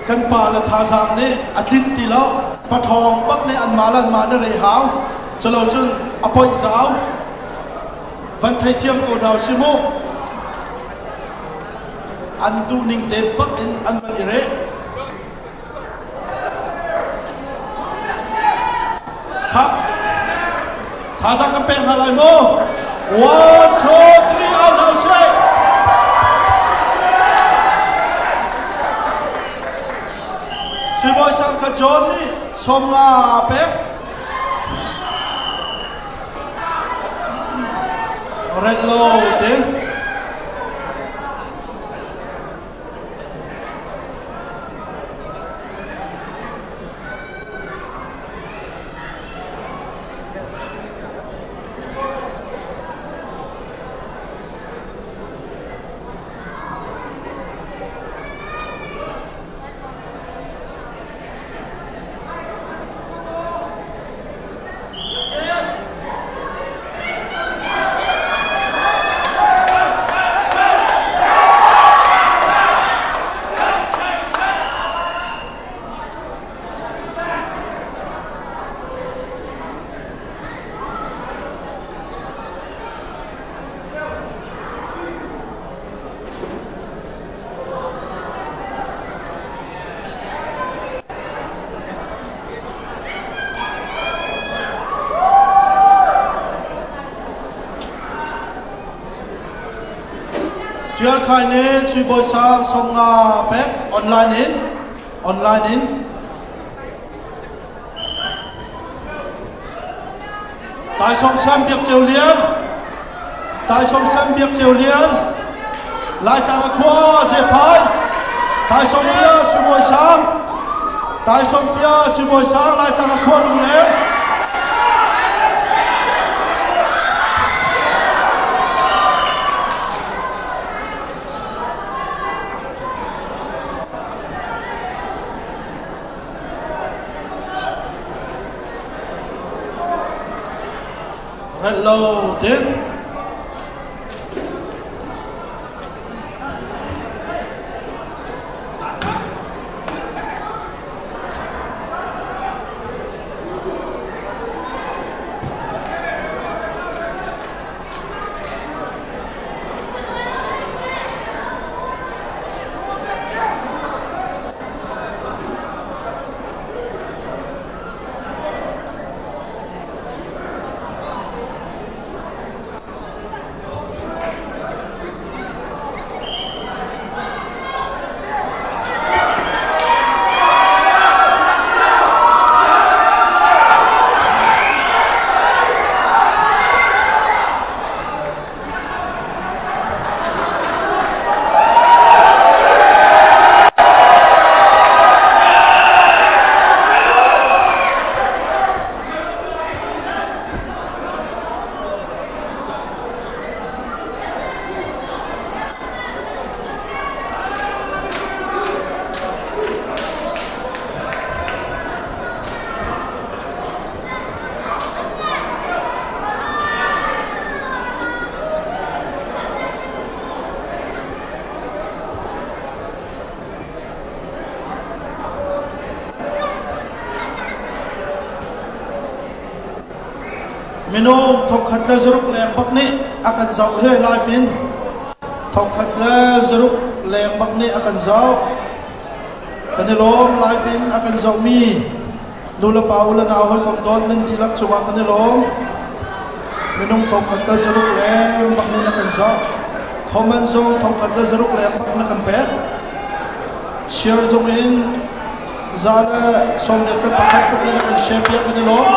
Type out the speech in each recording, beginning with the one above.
kan pa la tha jang ni athit ti lo pathong bak ne an malan ma na rei hau chalo chun apoi zau van thai thiam ko naw simu an tu ning te bak in an van ire kha tha jang kan pen halai mo 1 2 3 out now say si boy sang ka John ni som nga pe red low te chưa khai nè suy bồi sang sông nga pek online in tại sông xem việc triều liên lại chàng khoa dẹp phai tại sông bia suy bồi sang lại chàng khoa đúng lẽ hello tiếp Minum thok khat la zuruk lem bak ni akan zau he live in thok khat la zuruk lem bak ni akan zau kanilom live in akan zau mi nula paula na hoy kom don nan dilak chuwa kanilom minum thok khat la zuruk lem bak ni akan zau comment zong thok khat la zuruk lem bak na kan pe share zong in zala som ne ta pakhat ko ni akan share ya kanilom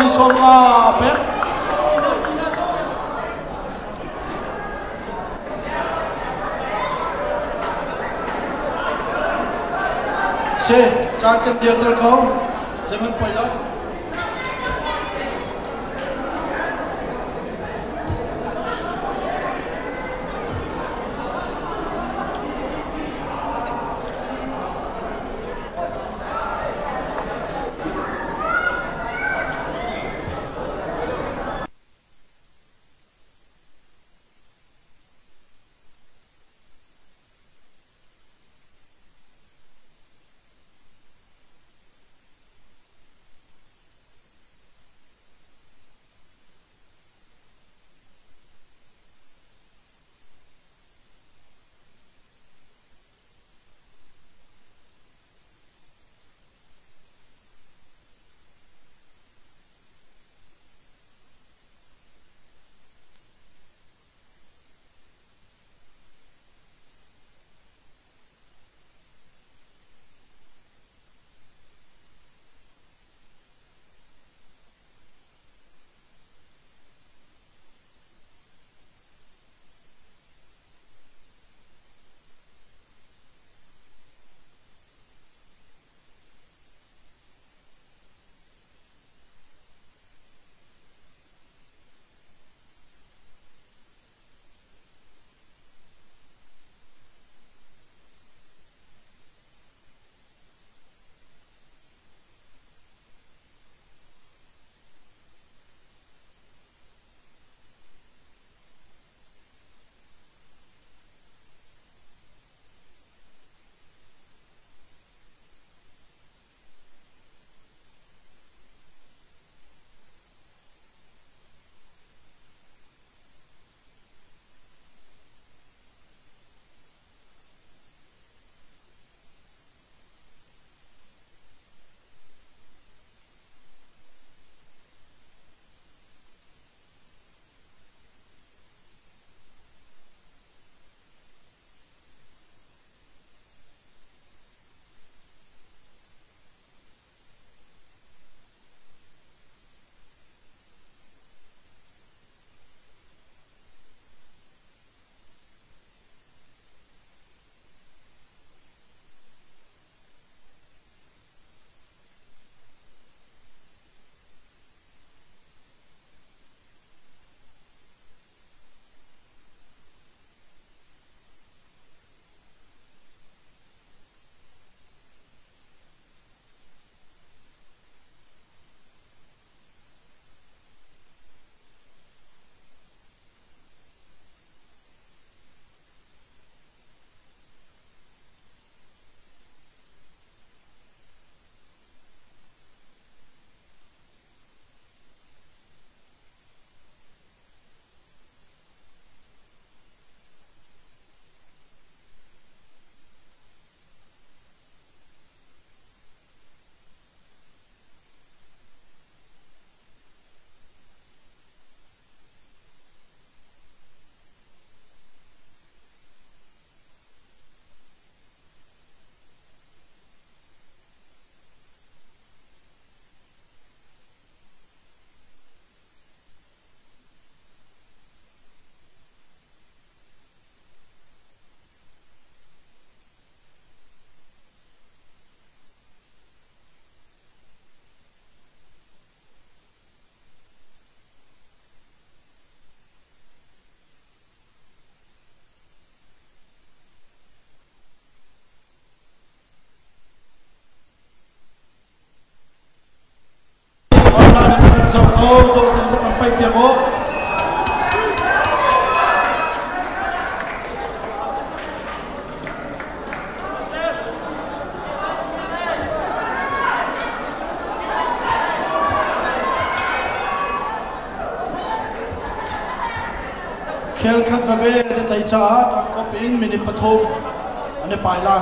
ni songa apek se chat kan dia tel kau zaman payla khel khat ve ne tai cha ta ko ping mini pathom ane paila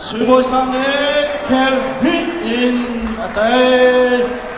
Sui boy sang ne khel hi in ate